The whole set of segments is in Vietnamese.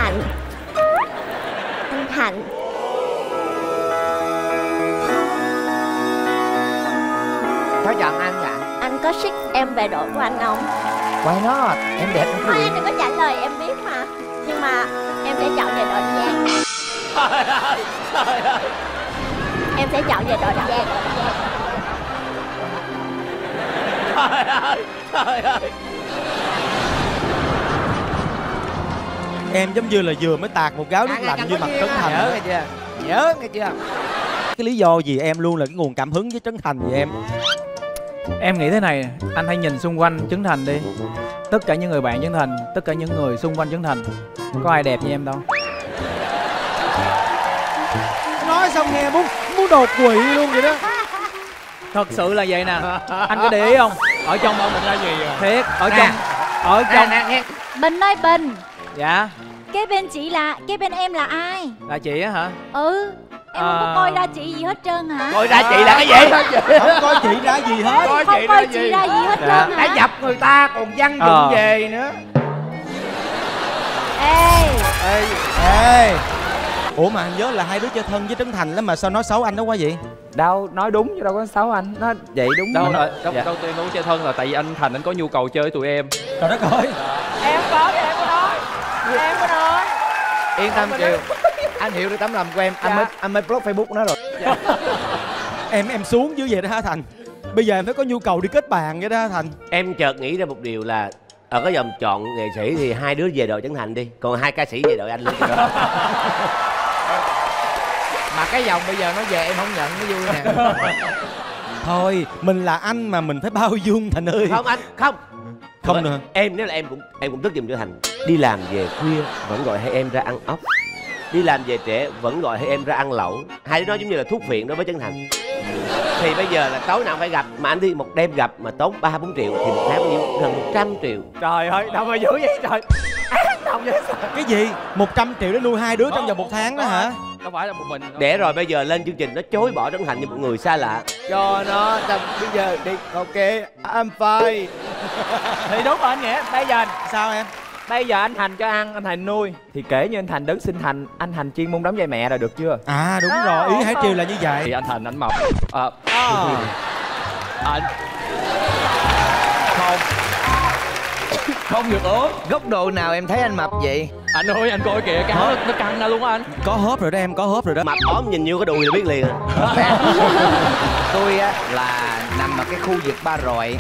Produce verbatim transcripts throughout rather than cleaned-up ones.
Thành. Anh Thành. Sao chọn anh vậy? Anh có xích em về đội của anh không? Why not? Em đẹp lắm. Thôi anh đừng có trả lời, em biết mà. Nhưng mà em sẽ chọn về đội Giang. Trời ơi, trời ơi. Em sẽ chọn về đội Giang. Trời ơi, trời ơi. Em giống như là vừa mới tạt một gáo nước À, lạnh à, như mặt Trấn Thành. nhớ nghe chưa? Nhớ nghe chưa? Cái lý do gì em luôn là cái nguồn cảm hứng với Trấn Thành vậy em? Em nghĩ thế này, anh hãy nhìn xung quanh Trấn Thành đi. Tất cả những người bạn Trấn Thành, tất cả những người xung quanh Trấn Thành, có ai đẹp như em đâu. Nói xong nghe muốn muốn đột quỵ luôn vậy đó. Thật sự là vậy nè. Anh có để ý không? Ở trong Đâu mình ra gì à? thiệt, ở trong ở trong Nè, nè, Bình ơi Bình, dạ cái bên chị là, cái bên em là ai? là chị á hả? Ừ, em không À. có coi ra chị gì hết trơn hả? Coi ra chị là cái gì? Không coi chị ra gì hết. Coi Không chị coi là chị gì? ra gì hết Dạ. trơn đã hả? dập người ta còn văn dụng Ờ. về nữa. Ê, Ê, ê. Ủa mà anh nhớ là hai đứa chơi thân với Trấn Thành lắm mà sao nói xấu anh đó quá vậy? Đâu, nói đúng chứ đâu có xấu anh. Nó vậy đúng Đâu, rồi. đâu, đâu, Dạ. đâu tôi nói chơi thân là tại vì anh Thành anh có nhu cầu chơi với tụi em. Trời đất ơi. Em có, em có nói. Em có nói. Yên tâm Kiều. Anh hiểu được tấm lòng của em. Anh mới anh mới block Facebook nó rồi. Em em xuống dưới vậy đó hả Thành? Bây giờ em phải có nhu cầu đi kết bạn vậy đó hả Thành? Em chợt nghĩ ra một điều là ở cái vòng chọn nghệ sĩ thì hai đứa về đội Trấn Thành đi, còn hai ca sĩ về đội anh luôn. Mà cái vòng bây giờ nó về em không nhận nó vui nè. Thôi, mình là anh mà mình phải bao dung Thành ơi. Không anh, không. Không được. Em nếu là em cũng em cũng tức giùm cho Thành. Đi làm về khuya vẫn gọi hai em ra ăn ốc. Đi làm về trễ vẫn gọi hai em ra ăn lẩu. Hai đứa nó giống như là thuốc phiện đối với Trấn Thành. Thì bây giờ là tối nào phải gặp, mà anh đi một đêm gặp mà tốn ba bốn triệu thì một tháng bao nhiêu? Gần một trăm triệu. Trời ơi, đâu mà dữ vậy trời. Đâu vậy sao? Cái gì? một trăm triệu để nuôi hai đứa trong vòng một tháng đó hả? Đâu phải là một mình. Để rồi bây giờ lên chương trình nó chối bỏ Trấn Thành như một người xa lạ. Cho nó tầm bây giờ đi. Ok, I'm fine. Thì đúng rồi anh Nghĩa. Bây giờ Sao em? bây giờ anh Thành cho ăn, anh Thành nuôi. Thì kể như anh Thành đứng sinh Thành, anh Thành chuyên môn đóng vai mẹ là được chưa? À đúng rồi, ý Hải Triều là như Thì vậy. anh Thành anh mập. À, À. anh không không được ốm. Góc độ nào em thấy anh mập vậy? Anh ơi anh coi kìa, cái áo nó, nó căng ra luôn á anh. Có hớp rồi đó em, có hớp rồi đó. Mập ốm nhìn vô cái đùi là biết liền à. Tôi á là nằm ở cái khu vực Ba Rọi.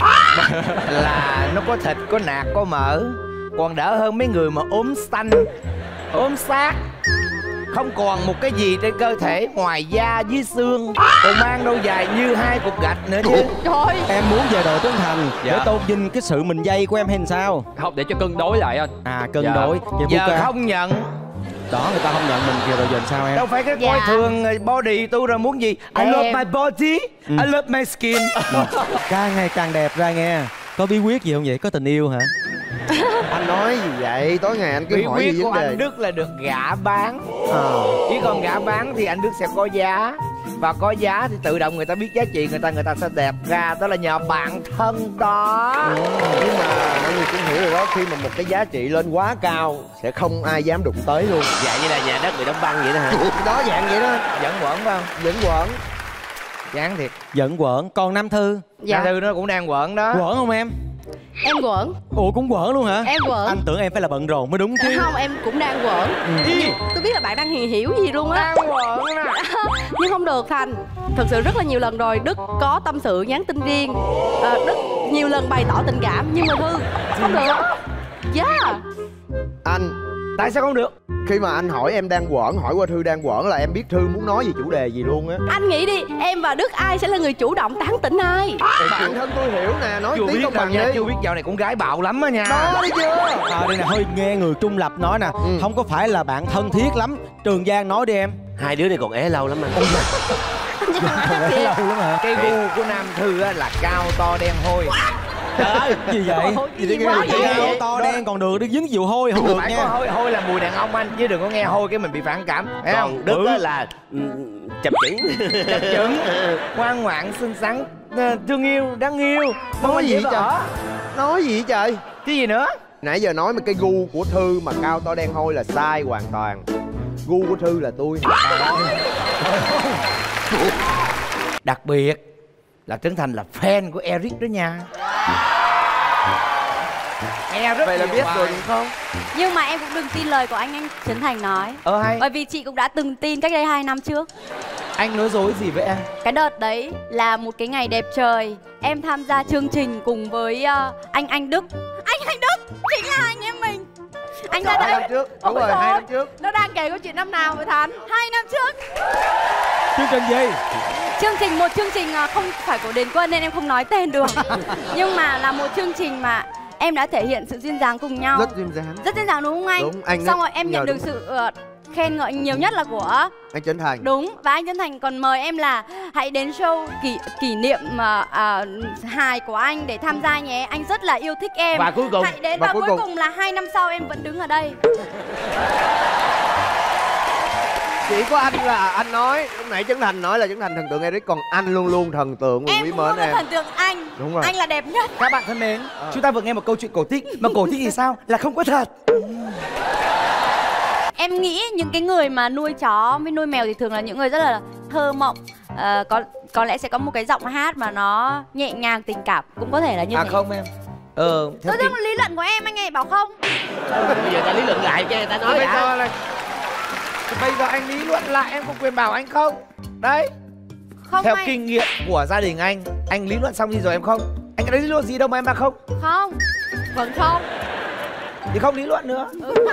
Là nó có thịt, có nạc, có mỡ. Còn đỡ hơn mấy người mà ốm xanh, ốm xác, không còn một cái gì trên cơ thể ngoài da với xương, còn mang đôi giày như hai cục gạch nữa chứ. trời. Em muốn về đội Trấn Thành Dạ. để tôn vinh cái sự mình dây của em hay sao? Không, để cho cân đối lại anh. À cân Dạ. đối. Vậy Giờ Buka. không nhận. Đó người ta không nhận mình kìa rồi giờ sao em? Đâu phải cái Dạ. coi thường body tôi rồi muốn gì. I Em. love my body, Ừ. I love my skin. Càng ngày càng đẹp ra nghe. Có bí quyết gì không vậy? Có tình yêu hả? Anh nói gì vậy? Tối ngày anh cứ Bí hỏi quyết gì của vấn đề. anh Đức là được gả bán. Ờ. Chỉ còn gả bán thì anh Đức sẽ có giá. Và có giá thì tự động người ta biết giá trị người ta, người ta sẽ đẹp ra. Đó là nhờ bạn thân đó. Ừ, nhưng mà mọi người cũng hiểu rồi đó, khi mà một cái giá trị lên quá cao sẽ không ai dám đụng tới luôn. Dạ như là nhà đất bị đóng băng vậy đó hả? Đó dạng vậy đó. Vẫn quẩn phải không? Vẫn quẩn. Chán thiệt. Giận quẩn. Còn Nam Thư? Dạ. Nam Thư nó cũng đang quẩn đó. Quẩn không em? Em quẩn. Ủa cũng quẩn luôn hả? Em quẩn. Anh tưởng em phải là bận rộn mới đúng chứ. Không, em cũng đang quẩn. Ừ. Tôi biết là bạn đang hiểu hiểu gì luôn á. Đang quẩn nè. Nhưng không được Thành. Thật sự rất là nhiều lần rồi Đức có tâm sự nhắn tin riêng, à, Đức nhiều lần bày tỏ tình cảm nhưng mà Thư không được. Yeah. Anh, Tại sao không được? khi mà anh hỏi em đang quẩn, hỏi qua Thư đang quẩn là em biết Thư muốn nói về chủ đề gì luôn á. Anh nghĩ đi, em và Đức ai sẽ là người chủ động tán tỉnh ai? Thì chuyện thân tôi hiểu nè, nói Chưa tiếng biết công đâu bằng nha, đi. chưa biết dạo này con gái bạo lắm á nha. Đó đi chưa? À đây nè, hơi nghe người trung lập nói nè. Ừ. Không có phải là bạn thân thiết lắm. Trường Giang nói đi em. Hai đứa này còn é lâu lắm anh. Không phải lâu lắm hả? Cái gu của Nam Thư á là cao to đen hôi. Trời ơi, Gì vậy? Gì gì quá Gì vậy? vậy? To đen còn được, đi dính dụ hôi không được Phải có nha. hôi, hôi là mùi đàn ông anh, chứ đừng có nghe hôi cái mình bị phản cảm. Thấy còn không? Đức Ừ. á là ừ, chập chững. Chập chững, ngoan ngoãn, xinh xắn, ờ, thương yêu, đáng yêu. Nói Không gì có trời? ở. Nói gì vậy trời? Chứ gì nữa? Nãy giờ nói mà cái gu của Thư mà cao to đen hôi là sai hoàn toàn. Gu của Thư là tôi. Đặc biệt là Trấn Thành là fan của Eric đó nha. Nghe rất Vậy là nhiều biết bài. rồi đúng không? Nhưng mà em cũng đừng tin lời của anh anh Trấn Thành nói. Ờ hay. Bởi vì chị cũng đã từng tin cách đây hai năm trước. Anh nói dối gì vậy em? Cái đợt đấy là một cái ngày đẹp trời, em tham gia chương trình cùng với uh, anh Anh Đức. Anh Anh Đức chính là anh em mình. Anh ra Hai đấy. năm trước, đúng Ôi rồi, trời hai ơi. năm trước. Nó đang kể câu chuyện năm nào vậy Thành? Hai năm trước. Chương trình gì? Chương trình, một chương trình uh, không phải của Đền Quân nên em không nói tên được. Nhưng mà là một chương trình mà em đã thể hiện sự duyên dáng cùng nhau. Rất duyên dáng. Rất duyên dáng đúng không anh? Đúng, anh Xong rất rồi em nhờ nhận được đúng. sự uh, khen ngợi nhiều nhất là của Anh Trấn Thành. đúng, và anh Trấn Thành còn mời em là hãy đến show kỷ kỷ niệm mà à, hài của anh để tham gia nhé, anh rất là yêu thích em. Và cuối cùng hãy đến và và, cuối cuối cùng- cùng là hai năm sau em vẫn đứng ở đây. Chỉ có anh là anh nói, lúc nãy Trấn Thành nói là Trấn Thành thần tượng Eric, còn anh luôn luôn thần tượng và Em quý cũng mến luôn là em. thần tượng anh. Đúng rồi. Anh là đẹp nhất. Các bạn thân mến, chúng ta vừa nghe một câu chuyện cổ tích. Mà cổ tích thì sao? Là không có thật. Em nghĩ những cái người mà nuôi chó với nuôi mèo thì thường là những người rất là thơ mộng. Ờ, có có lẽ sẽ có một cái giọng hát mà nó nhẹ nhàng tình cảm, cũng có thể là như À thế. không em. Ờ, theo Tôi kinh... lý luận của em anh ấy bảo không? Bây giờ ta lý luận lại cho người ta nói bây đã. giờ là bây giờ anh lý luận lại, em có quyền bảo anh không? Đấy. Không Theo anh. kinh nghiệm của gia đình anh, anh lý luận xong gì rồi em không? Anh có lý luận gì đâu mà em bảo không? Không. Vẫn không. Thì không lý luận nữa.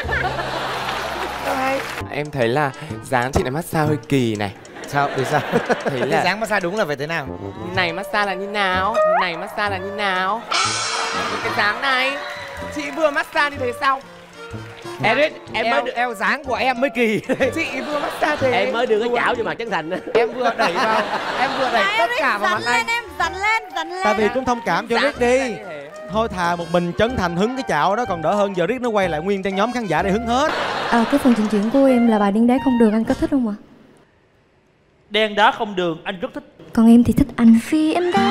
Hay. Em thấy là dáng chị này massage hơi kỳ này. Sao? Vì sao? Thấy Cái là dáng massage đúng là phải thế nào? như này massage là như nào, như này massage là như nào. Cái dáng này chị vừa massage như thế sao? Eric, em em mới mới được- eo dáng của em mới kỳ. Chị vừa massage thế. Em mới đưa cái chảo vô mặt Trấn Thành á. Em vừa đẩy vào, em vừa đẩy tất cả vào mặt Dắn anh. lên em, dắn lên, dắn lên. Tại vì cũng thông cảm cho Rick đi. Thôi thà một mình Trấn Thành hứng cái chạo đó còn đỡ hơn giờ Rick nó quay lại nguyên trang nhóm khán giả để hứng hết. À, cái phần trình diễn của em là bài Điên Đá Không Đường, anh có thích không ạ? Đen đá không đường, anh rất thích. Còn em thì thích anh. Vì em đã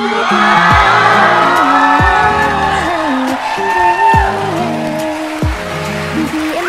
vì em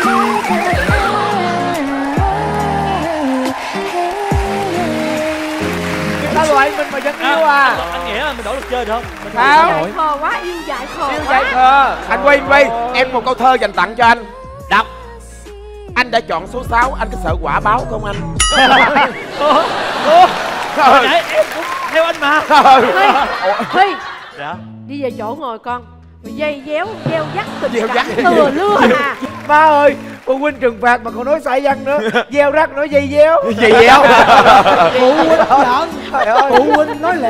Sao loại mình mà vẫn yêu à? Anh nghĩ là mình đổi luật chơi được không? Mình Sao? đổi. Khờ quá, yêu dại khờ Yêu quá. dại khờ. Anh Quy, anh Quy, em một câu thơ dành tặng cho anh. Đọc. Anh đã chọn số sáu, anh có sợ quả báo không anh? Ủa? Ủa? Nãy em cũng theo anh mà. Huy, Huy, Dạ. đi về chỗ ngồi con. Rồi dây déo, gieo dắt tình Gieo cảm dắt. thừa lưa à. Ba ơi, phụ huynh trừng phạt mà còn nói sai văn nữa. Gieo rắc nói dây déo. Dây déo. Phụ huynh giận. Phụ huynh nói lẹ.